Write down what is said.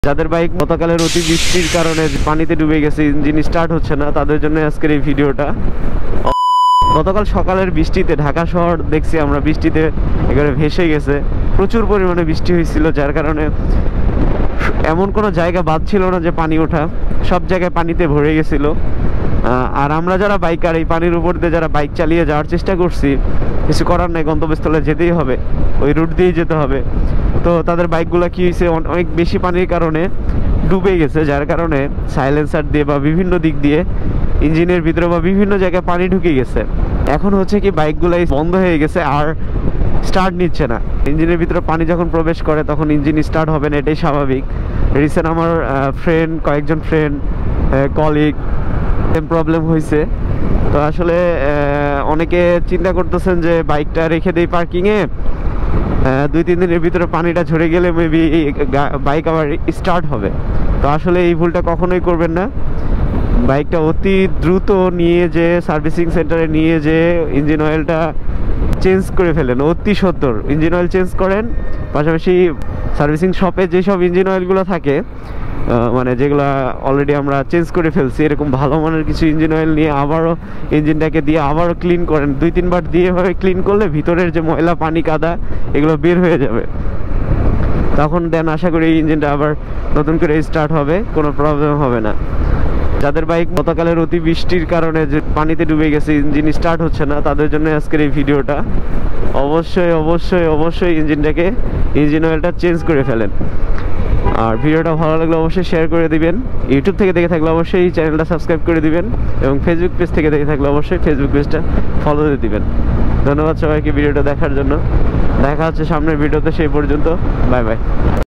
যাদের বাইক গতকালের অতি বৃষ্টির কারণে পানিতে ডুবে গেছে, ইঞ্জিন স্টার্ট হচ্ছে না, তাদের জন্য আজকের এই ভিডিওটা। গতকাল সকালের বৃষ্টিতে ঢাকা শহর দেখছি আমরা বৃষ্টিতে একেবারে ভেসে গেছে। প্রচুর পরিমাণে বৃষ্টি হয়েছিল, যার কারণে এমন কোনো জায়গা বাদ ছিল না যে পানি ওঠা, সব জায়গায় পানিতে ভরে গেছিল। আর আমরা যারা বাইকার, এই পানির উপর দিয়ে যারা বাইক চালিয়ে যাওয়ার চেষ্টা করছি, কিছু করার নেই, গন্তব্যস্থলে যেতেই হবে, ওই রুট দিয়েই যেতে হবে। তো তাদের বাইকগুলো কি হয়েছে, অনেক বেশি পানির কারণে ডুবে গেছে, যার কারণে সাইলেন্সার দিয়ে বা বিভিন্ন দিক দিয়ে ইঞ্জিনের ভিতরে বা বিভিন্ন জায়গায় পানি ঢুকে গেছে। এখন হচ্ছে কি বাইকগুলাই বন্ধ হয়ে গেছে আর স্টার্ট নিচ্ছে না। ইঞ্জিনের ভিতরে পানি যখন প্রবেশ করে তখন ইঞ্জিন স্টার্ট হবে না, এটাই স্বাভাবিক। রিসেন্ট আমার কয়েকজন ফ্রেন্ড কলিগ প্রবলেম হয়েছে। তো আসলে অনেকে চিন্তা করতেছেন যে বাইকটা রেখে দেই পার্কিংয়ে, 2-3 দিনের ভিতরে পানিটা ঝরে গেলে মেবি বাইক আবার স্টার্ট হবে। তো আসলে এই ভুলটা কখনোই করবেন না। বাইকটা অতি দ্রুত নিয়ে যে সার্ভিসিং সেন্টারে নিয়ে যে ইঞ্জিন অয়েলটা চেঞ্জ করে ফেলেন, অতি সত্বর ইঞ্জিন অয়েল চেঞ্জ করেন। পাশাপাশি সার্ভিসিং শপে যেসব ইঞ্জিন অয়েলগুলো থাকে, মানে যেগুলো অলরেডি আমরা চেঞ্জ করে ফেলছি, এরকম ভালো মানের কিছু ইঞ্জিন অয়েল নিয়ে আবারও ইঞ্জিনটাকে দিয়ে আবারও ক্লিন করেন। 2-3 বার দিয়ে এভাবে ক্লিন করলে ভিতরের যে ময়লা পানি কাদা এগুলো বের হয়ে যাবে। তখন দেন আশা করি এই ইঞ্জিনটা আবার নতুন করে স্টার্ট হবে, কোনো প্রবলেম হবে না। যাদের বাইক গতকালের অতি বৃষ্টির কারণে যে পানিতে ডুবে গেছে, ইঞ্জিন স্টার্ট হচ্ছে না, তাদের জন্য আজকের এই ভিডিওটা। অবশ্যই অবশ্যই অবশ্যই ইঞ্জিন অয়েলটা চেঞ্জ করে ফেলেন। আর ভিডিওটা ভালো লাগলে অবশ্যই শেয়ার করে দিবেন। ইউটিউব থেকে দেখে থাকলে অবশ্যই চ্যানেলটা সাবস্ক্রাইব করে দিবেন, এবং ফেসবুক পেজ থেকে দেখে থাকলে অবশ্যই ফেসবুক পেজটা ফলো দিয়ে দিবেন। ধন্যবাদ সবাইকে ভিডিওটা দেখার জন্য। দেখা হচ্ছে সামনের ভিডিওতে, সেই পর্যন্ত বাই বাই।